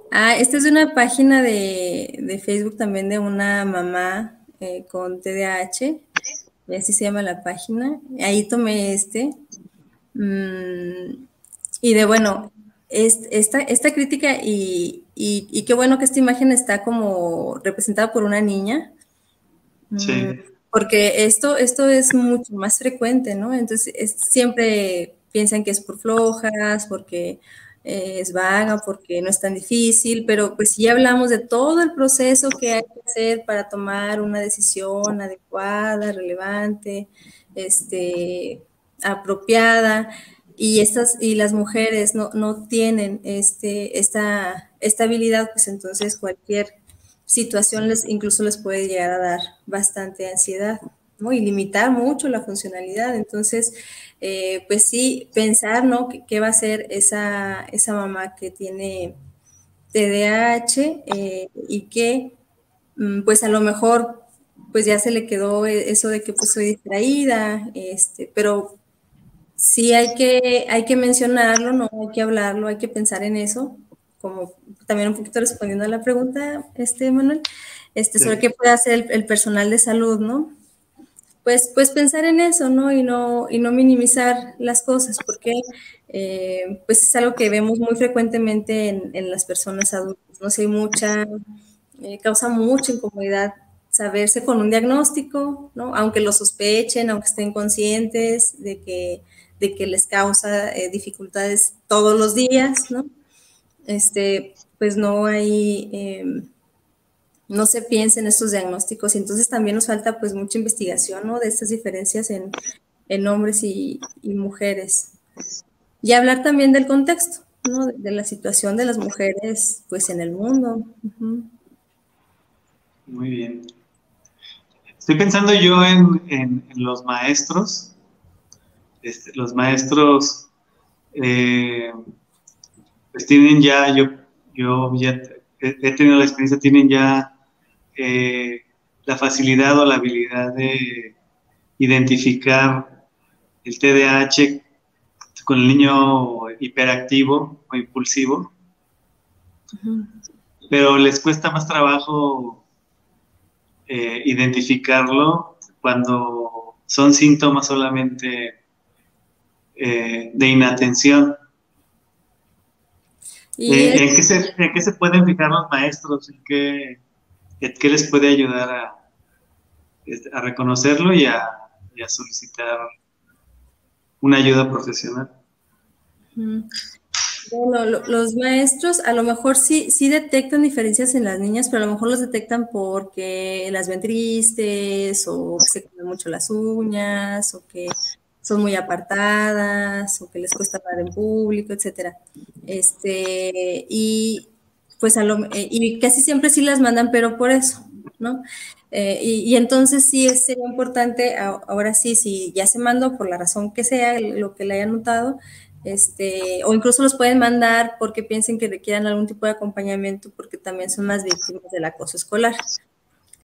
Esta es una página de Facebook también de una mamá con TDAH, y así se llama la página. Ahí tomé mm, y de bueno, esta crítica y qué bueno que esta imagen está como representada por una niña, mm, Sí, porque esto es mucho más frecuente, ¿no? Entonces, siempre piensan que es por flojas, porque es vaga, porque no es tan difícil, pero pues si ya hablamos de todo el proceso que hay que hacer para tomar una decisión adecuada, relevante, este, apropiada, y las mujeres no tienen esta habilidad, pues entonces cualquier situación incluso les puede llegar a dar bastante ansiedad, ¿no? Y limitar mucho la funcionalidad. Entonces, pues sí, pensar, ¿no? ¿Qué va a hacer esa mamá que tiene TDAH y que, pues a lo mejor, pues ya se le quedó eso de que pues soy distraída, pero sí hay que mencionarlo, ¿no? Hay que hablarlo, hay que pensar en eso, como también un poquito respondiendo a la pregunta, Manuel, sobre sí. qué puede hacer el personal de salud, ¿no? Pues pensar en eso, ¿no? Y no minimizar las cosas, porque pues es algo que vemos muy frecuentemente en las personas adultas, ¿no? Si hay causa mucha incomodidad saberse con un diagnóstico, ¿no? Aunque lo sospechen, aunque estén conscientes de que les causa dificultades todos los días, ¿no? Pues no hay, no se piensa en estos diagnósticos y entonces también nos falta pues mucha investigación, ¿no? De estas diferencias en hombres y mujeres. Y hablar también del contexto, ¿no? De la situación de las mujeres pues en el mundo. Ujú. Muy bien. Estoy pensando yo en los maestros. Los maestros, eh, pues tienen ya, yo ya he tenido la experiencia, tienen ya eh, la facilidad o la habilidad de identificar el TDAH con el niño hiperactivo o impulsivo, pero les cuesta más trabajo identificarlo cuando son síntomas solamente de inatención. Y es En qué se pueden fijar los maestros? En qué les puede ayudar a reconocerlo y a solicitar una ayuda profesional? Bueno, los maestros a lo mejor sí detectan diferencias en las niñas, pero a lo mejor los detectan porque las ven tristes o que se comen mucho las uñas o que son muy apartadas o que les cuesta hablar en público, etcétera. Y pues y casi siempre sí las mandan, pero por eso, ¿no? Y entonces sería importante, ahora sí, si ya se mandó por la razón que sea, lo que le haya notado, o incluso los pueden mandar porque piensen que requieran algún tipo de acompañamiento porque también son más víctimas del acoso escolar.